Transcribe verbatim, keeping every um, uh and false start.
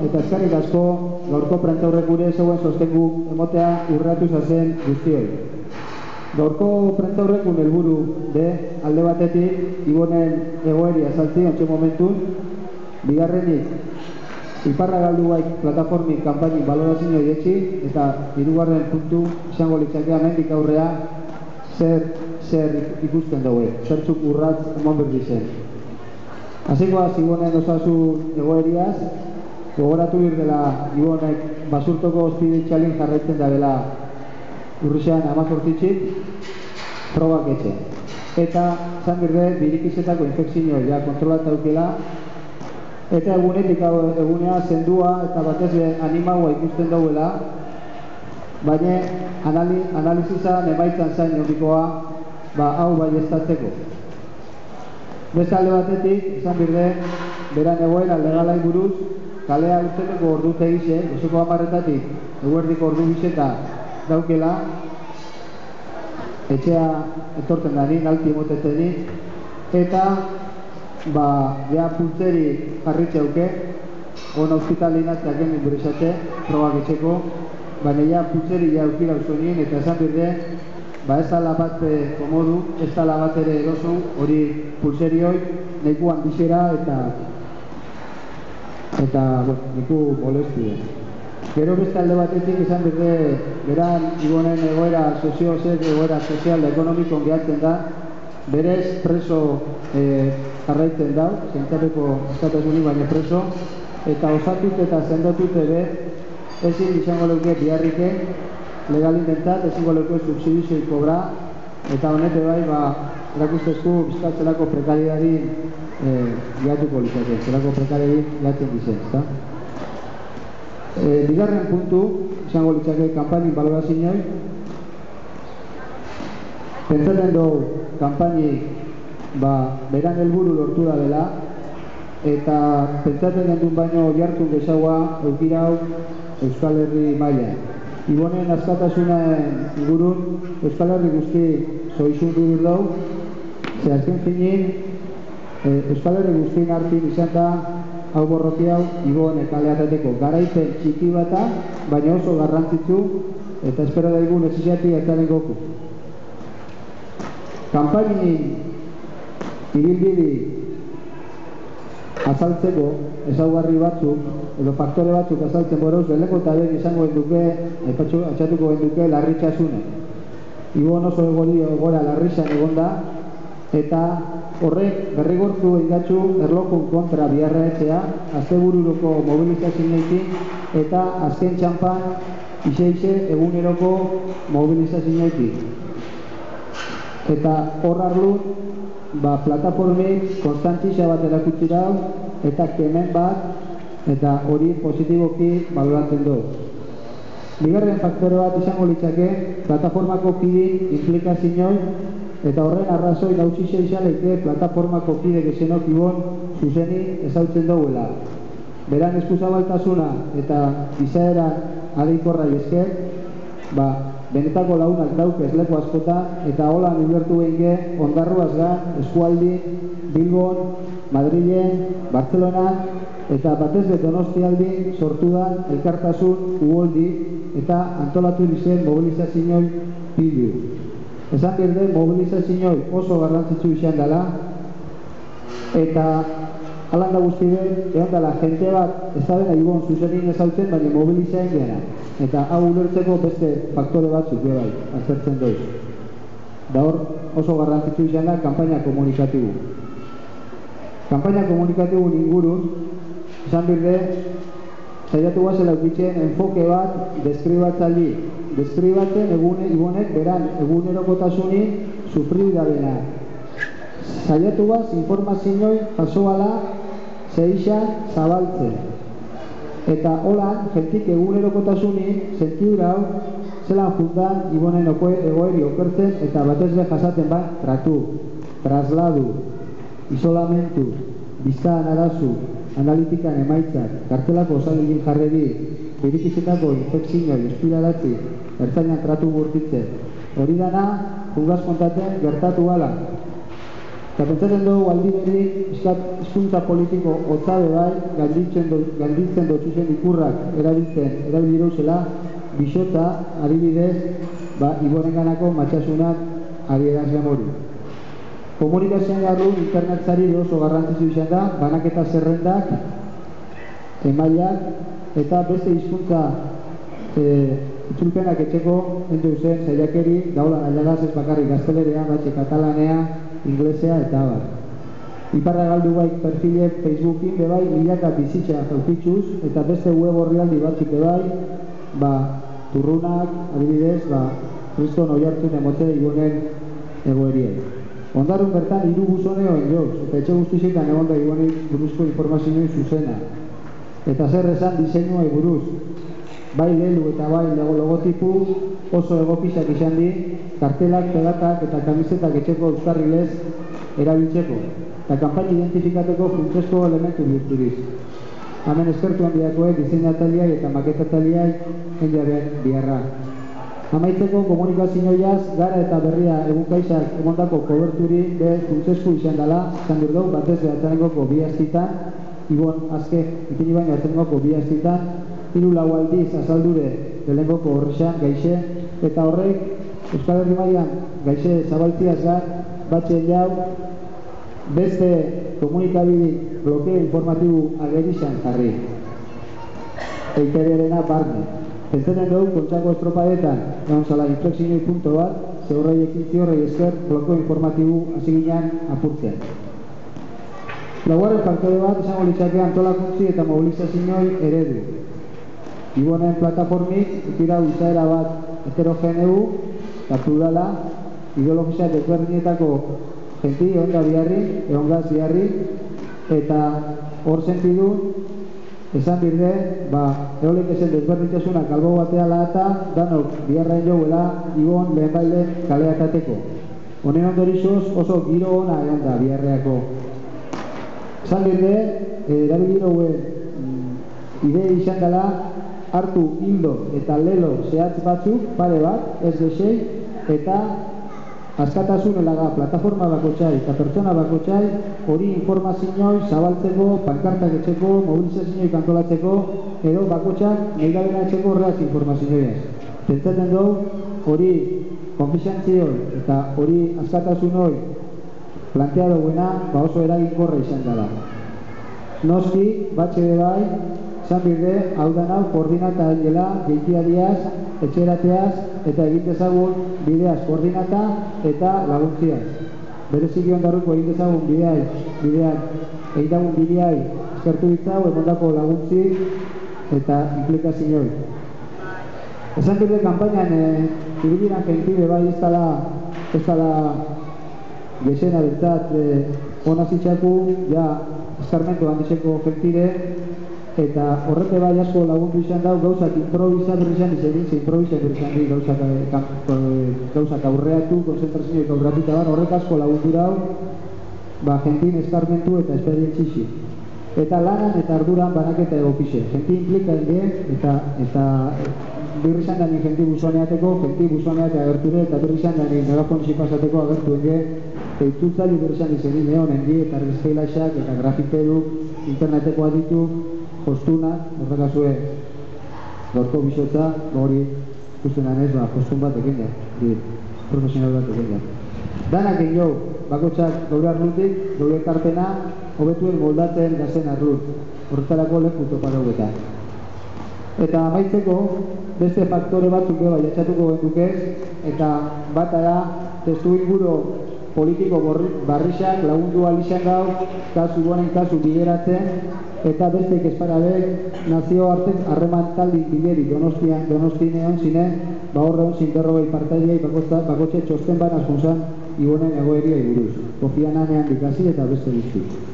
eta eskerrik asko gaurko prentzaurrek gure zegoen sostengu emotea urratu zazen guztioi. Gaurko prentzaurrekun helburu de alde batetik Ibonen egoeri azaltzi ontxe momentun, bigarrenik Iparra Galduaik plataformik kanpainin balorazio etxi eta hirugarren puntu izango litzakea hemendik aurrea zer zer ikusten daue, zertzuk urratz emon berdi zen. Hasikoaz Ibonen osasun egoeriaz, gogoratu bir dela Ibonek basurtoko ospitalean jarraitzen da dela urrian hamazortzitxik probak etxe. Eta zan berde birikizetako infekzioa ja kontrolatu daukela, eta egunetik egunea zendua eta batez animaua ikusten dauela, baina analizizan emaitzan zain nolikoa ba hau bai estatzeko. Beste alde batetik, izan berde, beran egoera legalai buruz, kalea urteko ordu tegize, osoko hamarretatik, eguerdiko ordu bizeta daukela, etxea etorten dani, nalti emoteteni, eta, ba, ja pultzeri jarritxeuke, ona hospitalinatzeak hemen burizate, probak etxeko, baina ja pultzeri ja eukila usonien, eta esan berde, ba ez ala bat komodu, ez ala bat ere eroso, hori pulserioi, neku handizera eta eta, bueno, neku molestia. Gero beste alde batetik izan berde, beran Ibonen egoera sozio, zer egoera sozial, ekonomiko ongeatzen da, berez preso jarraitzen dau, zentzapeko eskatasunik baina preso, eta osatut eta zendatut ere, ezin izango leuke biharrike, legalintentat, ezingo leuko subsidizio kobra, eta honete bai, ba, erakustezku bizkatzelako prekariari gehatuko lizatzen, zelako prekariari gehatzen dizen, ezta? Bigarren puntu, izango litzake kanpainin balorazioa, pentsatzen dugu kanpainik, ba, beran helburu lortu da dela, eta pentsatzen gendun baino jartun gezaua eukirau Euskal Herri mailan. Ibonen askatasunen ingurun Euskal Herri guzti zoizun dudur dau, ze azken finin Euskal Herri guztien hartin izan da hau borroki hau Ibon kaleatateko garaipen txiki bata, baina oso garrantzitsu eta espero daigu nezizati etaren goku. Kanpainin ibilbidi azaltzeko ezaugarri batzuk, edo faktore batzuk azaltzen boroz, beleko eta ben izango enduke, atxatuko enduke larritxasune. Ibon oso egori egora larritxan egonda, eta horrek berrigortu engatxu erlokun kontra biharra etxea, azte bururoko mobilizazioekin, eta azken txampan ixe-ixe eguneroko mobilizazioekin. Eta hor arlun, ba, plataformik konstantzia bat erakutsi dau, eta kemen bat, eta hori positiboki baloratzen du. Bigarren faktore bat izango litzake, plataformako kide implikazioa, eta horren arrazoi nautxixea izaleike plataformako kide gezenok Ibon zuzeni ezautzen duela. Beran eskuzabaltasuna eta izaera adeikorra esker, ba, benetako launak daukez leku askota, eta holan ulertu behinge ondarruaz ga, eskualdi, Bilbon, Madrilen, Barcelona, eta batez de Donostialdi sortu da elkartasun uholdi eta antolatu dizen mobilizaziooi pilu. Esan berde mobilizaziooi oso garrantzitsu izan dela, eta alan da guztide, egon dela jente bat ez da dena Ibon zuzenin ezautzen, baina mobilizaen gena. Eta hau ulertzeko beste faktore batzuk bai, aztertzen doiz. Da hor oso garrantzitsu izan da kanpaina komunikatibu. Kanpaina komunikatibu ingurun, izan berde, saiatu guazela eukitzen enfoke bat deskribatzaldi. Deskribatzen egune, Ibonek beran egunerokotasuni sufriu da dena. Saiatu guaz informazioi jasoala zeixan zabaltzen. Eta holan, jentik egunerokotasuni sentiu dau zelan jundan Ibonen egoeri okertzen eta batez be jasaten bat tratu, trasladu, isolamentu, biztan arazu, analitikan emaitzak, kartelako osalegin jarreri, birikizetako infekzioa espiradatzi, ertzainan tratu gurtitzen. Hori dana, jugaz kontaten gertatu gala. Eta pentsatzen dugu aldi beri hizkuntza politiko hotzabe bai galditzen dotzuzen ikurrak erabiltzen erabili dauzela bisota adibidez ba Iborenganako matxasunak adierazle hori. Komunikazioan garru internetzari oso garrantzitsu izan da banaketa zerrendak emailak eta beste hizkuntza itzulpenak etxeko endu zen zaiakeri daulan aldagaz ez bakarrik gaztelerea, batxe katalanea, inglesea eta abar. Iparra galdu bai perfile Facebookin bebai milaka bizitza jaukitxuz eta beste web orrialdi batzuk bebai ba turrunak, adibidez, ba kriston oiartzun emote Ibonen egoeriei. Ondarrun bertan hiru buzone oen joz, eta etxe guztizetan egon da Ibonen buruzko informazioen zuzena. Eta zer esan diseinua buruz, bai lelu eta bai logotipu oso egokizak izan di, kartelak, pegatak eta kamisetak etxeko euskarrilez erabiltzeko, eta kanpaini identifikateko funtsezko elementu bihurturiz. Hemen eskertu handiakoek diseinataliai eta maketataliai jendearen biharra. Amaitzeko komunikazioaz gara eta berria egunkaisak emondako koberturi be funtsezko izan dela, izan dut batez behatzenengoko bi astitan, Ibon azke ikini baina atzengoko bi astitan, hiru lau aldiz azaldure delengoko horrexan gaixe, eta horrek Euskal Herri mailan gaixe zabaltziaz gar, batxe jau, beste komunikabide blokeo informatibo agerizan jarri. Eitererena barne. Pentsatzen dugu kontsako estropadetan, egon zala inflexinoi punto bat, zeurrei ekintzi horrei esker blokeo informatibo hasi ginen apurtzean. Laugarren faktore bat izango litzake antolakuntzi eta mobilizazioei eredu. Ibonen plataformik ikira izaera bat heterogeneu eta plurala, ideologizia desberdinetako jenti egon da biharri, egon gaz biharri, eta hor sentidu, esan birde, ba, eolik ezen desberdintasunak albo batea lahata, danok biharrain joguela Ibon lehen bailen kaleatateko. Honen ondorizuz oso giro ona egon da biharreako. Esan birde, erabili dauen idei izan dela hartu hildo eta lelo zehatz batzuk, pare bat, ez desei, eta askatasun elaga plataforma bakotxai eta pertsona bakotxai hori informazioi zabaltzeko, pankartak etxeko, mobilizazioik antolatzeko, edo bakotxak nahi gabena etxeko horreaz informazioiaz. Pentsatzen dugu hori konfizantzioi eta hori askatasunoi plantea duguena ba oso eraginkorra izan dela. Noski, batxe bai, zan birde, hau da nau, koordinata dela, geitiadiaz, etxerateaz, eta egin dezagun bideaz koordinata eta laguntziaz. Bereziki ondarruko egin dezagun bideai, bidean, egin dagun bideai, eskertu ditzau, emondako laguntzi eta implikazioi. Esan birde, kampainan, irudiran gentide bai, ez dala, ez dala, gezena dintzat, ona zitzaku, ja, eskarmentu handizeko gentide, eta horrete bai asko lagundu izan dau gauzak improvisatu izan izan izan improvisatu izan di gauzak, gauzak aurreatu, konzentrazioek aurreatu eta bar, horrek asko lagundu dau ba, jentin eskarmentu eta esperientzisi. Eta lanan eta arduran banaketa egokize. Jenti implika indien eta, eta birri izan dani jenti buzoneateko, jenti buzoneatea agerture eta birri izan dani megafonisi pasateko agertu enge eitzultzali birri izan izan neon endi eta argizkeilaxak eta grafiteru, interneteko aditu, jostuna, horrekazue gorko bizotza, hori ikusten danez, ba, jostun bat egin da, profesional bat egin da. Danak egin jau, bakotxak gaur arlutik, gaur ekarpena, hobetuen moldatzen gazen arlut, horretarako leku topara hobetan. Eta amaitzeko, beste faktore batzuk eba jatxatuko gendukez, eta bata da, testu inguru politiko barrixak lagundu alizan gau, kasu bonen kasu bideratzen, eta besteik esparabek nazio artek harreman taldi bileri donostian, donostinean zine, ba horreon zinterrogei partaideai bakotxe txosten banaz junzan Ibonen egoeria buruz. Kofian anean dikasi eta beste guzti.